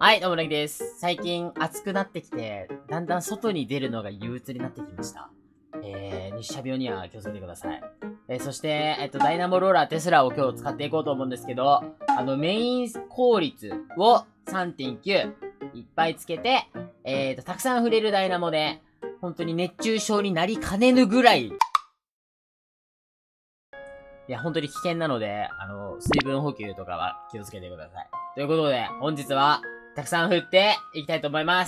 はい、どうもなぎです。最近暑くなってきて、だんだん外に出るのが憂鬱になってきました。日射病には気をつけてください。そして、ダイナモローラーテスラを今日使っていこうと思うんですけど、メイン効率を 3.9 いっぱいつけて、たくさん触れるダイナモで、本当に熱中症になりかねぬぐらい、いや、本当に危険なので、水分補給とかは気をつけてください。ということで、本日は、たくさん振っていきたいと思います。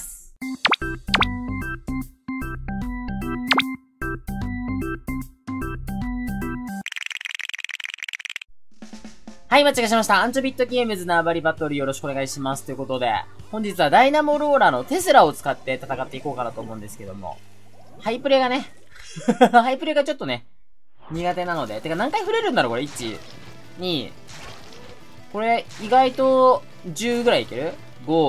はい、間違えしました。アンチョビットゲームズ縄張りバトルよろしくお願いします。ということで、本日はダイナモローラのテスラを使って戦っていこうかなと思うんですけども、ハイプレがね、ハイプレがちょっとね、苦手なので、てか何回振れるんだろうこれ、1、2、これ、意外と、10ぐらいいける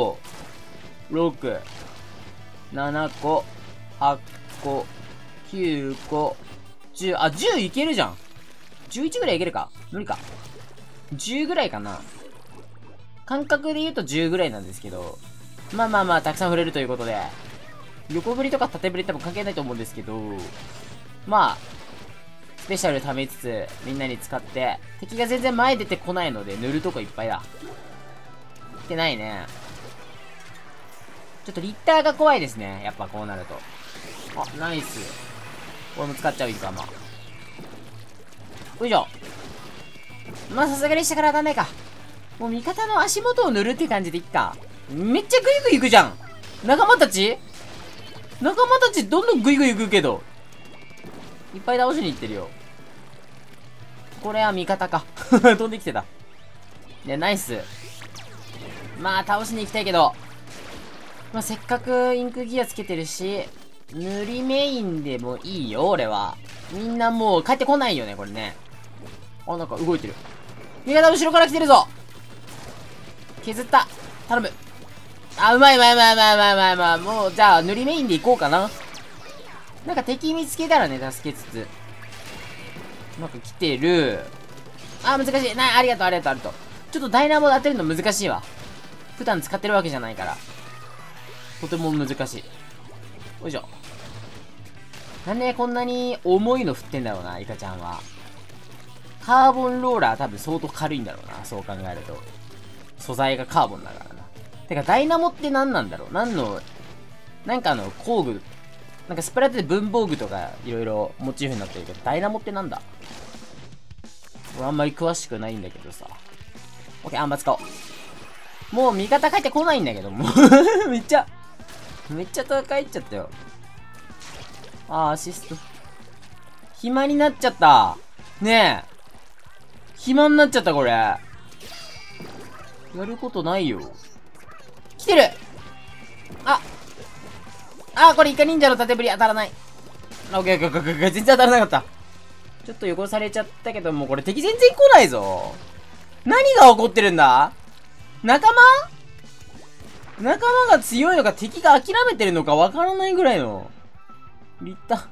?5、6、7個、8個、9個、10、あ、10いけるじゃん。11ぐらいいけるか無理か。10ぐらいかな。感覚で言うと10ぐらいなんですけど、まあ、たくさん振れるということで、横振りとか縦振り多分関係ないと思うんですけど、まあ、スペシャル貯めつつ、みんなに使って、敵が全然前出てこないので、塗るとこいっぱいだ。来てないね。ちょっとリッターが怖いですね。やっぱこうなると。あ、ナイス。これも使っちゃう、いいか、まあ。よいしょ。まあ、さすがに下から当たんないか。もう味方の足元を塗るって感じでいっか。めっちゃグイグイ行くじゃん。仲間たちどんどんグイグイ行くけど。いっぱい倒しに行ってるよ。これは味方か。飛んできてた。いや、ナイス。まあ、倒しに行きたいけど。まあ、せっかくインクギアつけてるし、塗りメインでもいいよ、俺は。みんなもう帰ってこないよね、これね。あ、なんか動いてる。味方後ろから来てるぞ。削った。頼む。あ、うまい。もう、じゃあ、塗りメインで行こうかな。なんか敵見つけたらね、助けつつ。なんか来てる。あ、難しい。ありがとう。ちょっとダイナモで当てるの難しいわ。普段使ってるわけじゃないから。とても難しい。よいしょ。なんでこんなに重いの振ってんだろうな、イカちゃんは。カーボンローラー多分相当軽いんだろうな、そう考えると。素材がカーボンだからな。てか、ダイナモって何なんだろう、なんか工具、なんかスプラトゥーンで文房具とかいろいろモチーフになってるけど、ダイナモってなんだ？俺あんまり詳しくないんだけどさ。オッケー、あんま使おう。もう味方帰ってこないんだけど、もうめっちゃ戦いっちゃったよ。あー、アシスト。暇になっちゃった。ねえ。暇になっちゃった、これ。やることないよ。来てる。これイカ忍者の縦振り当たらない。オッケー、全然当たらなかった。ちょっと汚されちゃったけど、もうこれ敵全然来ないぞ。何が起こってるんだ？仲間が強いのか敵が諦めてるのかわからないぐらいの。リッタ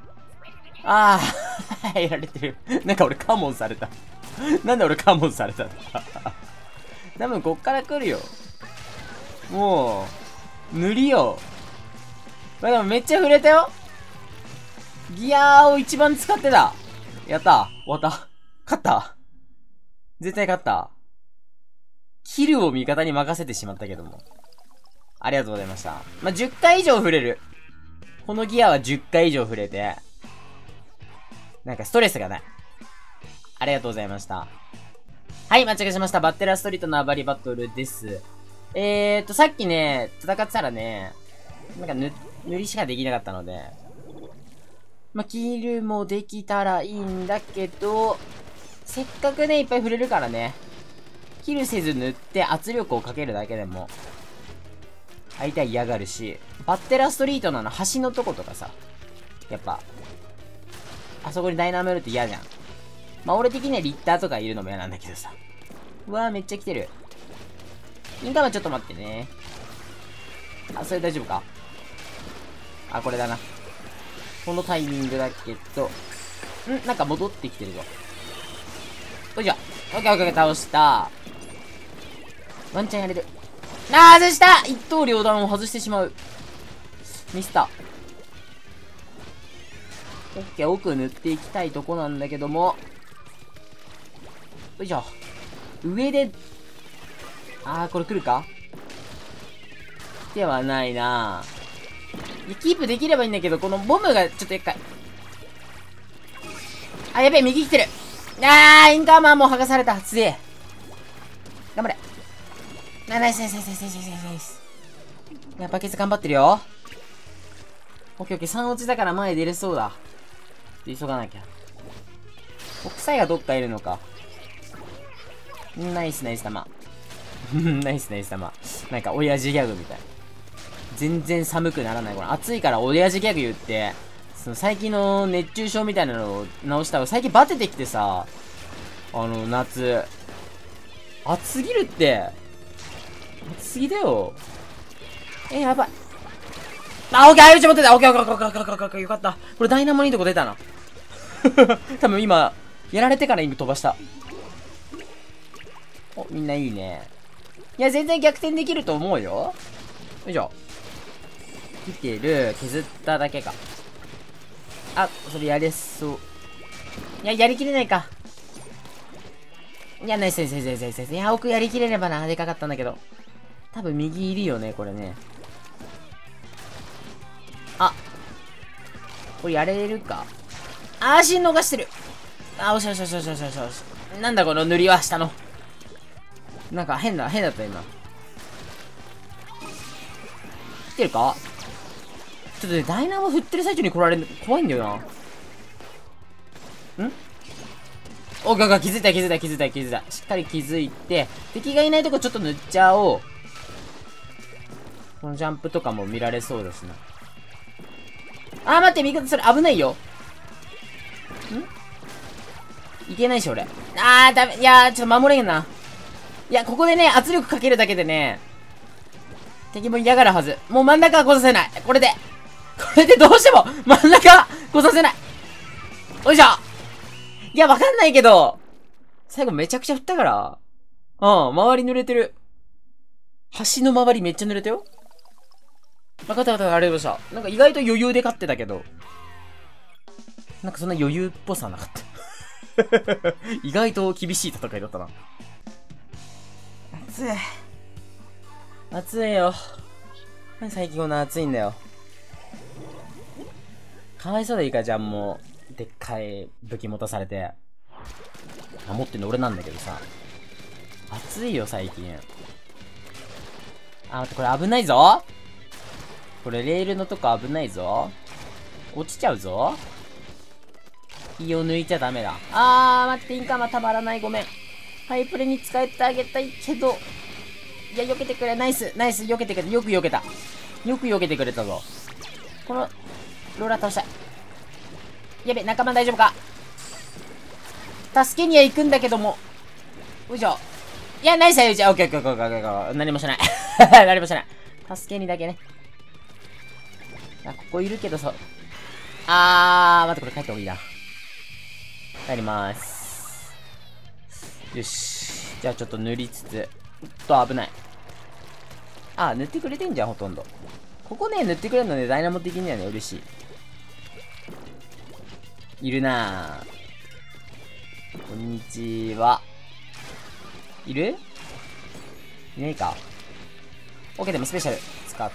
ー。やられてる。なんか俺カモンされた。なんで俺カモンされたんだ。多分こっから来るよ。もう、塗りよ。まあでもめっちゃ触れたよ。ギアを一番使ってた。やった。終わった。勝った。絶対勝った。キルを味方に任せてしまったけども。ありがとうございました。まあ、10回以上触れる。このギアは10回以上触れて、なんかストレスがない。ありがとうございました。はい、間違えしました。バッテラストリートの縄張りバトルです。さっきね、戦ってたらね、なんか塗りしかできなかったので、まあ、キルもできたらいいんだけど、せっかくね、いっぱい触れるからね、キルせず塗って圧力をかけるだけでも、相手は嫌がるし、バッテラストリートの橋のとことかさ、やっぱ、あそこにダイナモいると嫌じゃん。まあ、俺的にはリッターとかいるのも嫌なんだけどさ。うわー、めっちゃ来てる。インカムちょっと待ってね。それ大丈夫か？これだな。このタイミングだけど、なんか戻ってきてるぞ。よいしょ。オッケー、倒した。ワンチャンやれる。 あー、外した一刀両断を外してしまう。ミスった。オッケー、奥塗っていきたいとこなんだけども。よいしょ。上で、あー、これ来るかではないなぁ。キープできればいいんだけど、このボムがちょっと厄介。あ、やべえ、右来てる。あー、インカーマンも剥がされた。強え。頑張れ。ナイスナイスナイスナイスナイスナイス。いや、バケツ頑張ってるよ。オッケーオッケー、3落ちだから前出れそうだ。急がなきゃ。国際がどっかいるのか。ナイスナイス玉。ナイスナイス玉。なんか、親父ギャグみたい。全然寒くならない。これ、暑いから親父ギャグ言って、その最近の熱中症みたいなのを直したら、最近バテてきてさ、夏。暑すぎるって。暑すぎだよ。やばい。あ、オッケー、相打ち持ってた。オッケー、オッケー、オッケー、オッケー、オッケー、よかった。これダイナモのいいとこ出たな。多分今、やられてからインク飛ばした。お、みんないいね。いや、全然逆転できると思うよ。よいしょ。来てる。削っただけか。あ、それやれそう。いや、やりきれないか。いや、ナイスナイスナイスナイスナイス。いや、奥やりきれればな。でかかったんだけど。多分右いるよね、これね。あ。これやれるか。あー、進逃してる。あ、おしゃおしゃおしゃおしゃおしゃおしゃおしゃ。なんだこの塗りは下の。なんか変だった今。来てるかちょっとね、ダイナモ振ってる最中に来られるの怖いんだよな。おが気づいた。しっかり気づいて、敵がいないとこちょっと塗っちゃおう。このジャンプとかも見られそうだしな。あー、待って、味方、それ危ないよ。いけないし、俺。あー、ダメ。いやー、ちょっと守れんな。いや、ここでね、圧力かけるだけでね、敵も嫌がるはず。もう真ん中は来させない。これでどうしても、真ん中来させない。よいしょ。いや、わかんないけど、最後めちゃくちゃ振ったから。周り濡れてる。橋の周りめっちゃ濡れたよ。分かった、ありがとうございました。なんか意外と余裕で勝ってたけど、なんかそんな余裕っぽさなかった。意外と厳しい戦いだったな。暑い。暑いよ。何最近こんな暑いんだよ。かわいそうでいいか、じゃあもう、でっかい武器持たされて。持ってんの俺なんだけどさ。暑いよ、最近。あ、待って、これ危ないぞ。これレールのとこ危ないぞ。落ちちゃうぞ。火を抜いちゃダメだ。待って、インカーマたまらない。ごめん。ハイプレに使えてあげたいけど。いや、避けてくれ。ナイス、避けてくれ。よく避けた。よく避けてくれたぞ。この、ローラー倒したい。やべ、仲間大丈夫か。助けには行くんだけども。よいしょ。いや、ナイス、オッケー、オッケー、オッケー、オッケー。何もしない。何もしない。助けにだけね。ここいるけどさ。待って、これ帰った方がいいな。帰りまーす。よし。じゃあちょっと塗りつつ。危ない。塗ってくれてんじゃん、ほとんど。ここね、塗ってくれるのね、ダイナモ的にはね、嬉しい。いるなぁ。こんにちは。いるいないか。OK、でもスペシャル使って。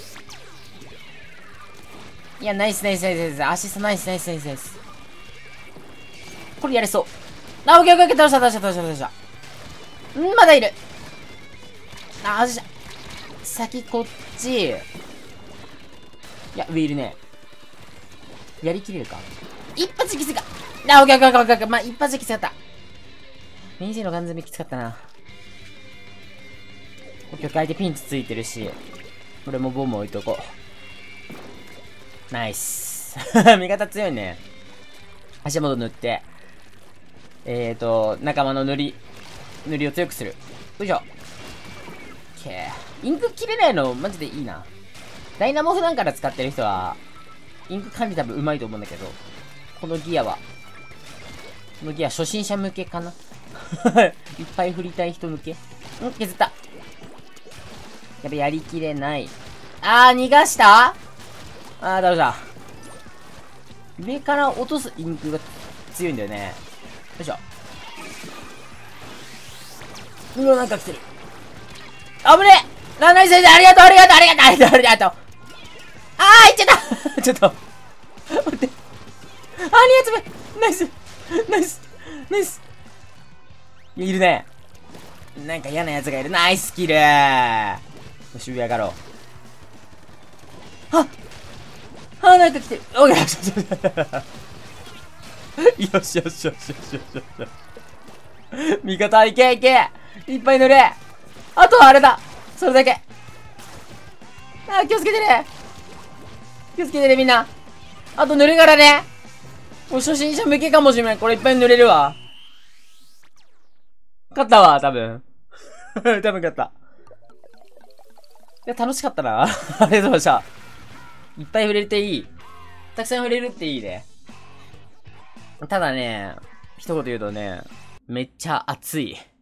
いや、ナイス。アシストナイス。これやれそう。オッケー、倒した。まだいる。外した。先こっち。いや、上いるね。やりきれるか。一発きつか。オッケー。まあ、一発きつかった。メイジのガン詰めきつかったな。オッケー、相手ピンチついてるし。俺もボム置いとこう。ナイス。味方強いね。足元塗って。仲間の塗りを強くする。よいしょ。インク切れないの、マジでいいな。ダイナモ普段から使ってる人は、インク管理多分上手いと思うんだけど、このギア初心者向けかな。いっぱい振りたい人向け。削った。 やべ、やりきれない。あー、逃がしたあー、ダメだ。上から落とすインクが強いんだよね。よいしょ。うわ、なんか来てる。あぶねえナイス先生、ありがとう、ありがとう、ありがとう、ありがとう、ありがとう。あー、いっちゃったちょっと。待って。あー、2発目ナイスナイスナイスいるね。なんか嫌な奴がいる。ナイスキルー。よし、上上がろう。なんか来てる。おい、よしよしよしよしよしよしよしよし。味方いけいけいっぱい塗れ。あとはあれだ。それだけ。気をつけてね。気をつけてね、みんな。あと塗るからね。もう初心者向けかもしれない。これいっぱい塗れるわ。勝ったわ、多分。多分勝った。いや、楽しかったな。ありがとうございました。いっぱい触れていい。たくさん触れるっていいね。ただね、一言言うとね、めっちゃ熱い。